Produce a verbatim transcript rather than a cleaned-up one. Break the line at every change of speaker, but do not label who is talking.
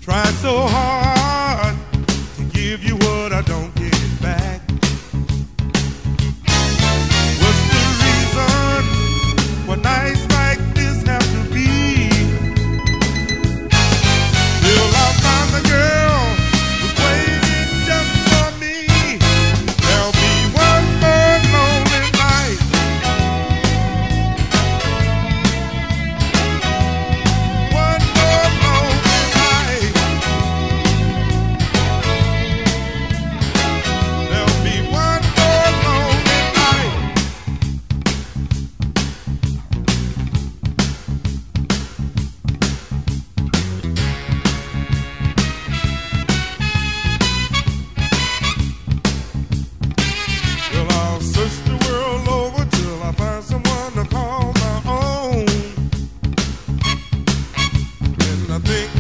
Tried so hard to give you what I don't get it back. What's the reason why nights like this have to be? Till I find the girl who's waiting just for me. There'll be one more lonely night. One more lonely night. There'll be one more lonely night. Well, I'll search the world over till I find someone to call my own. And I think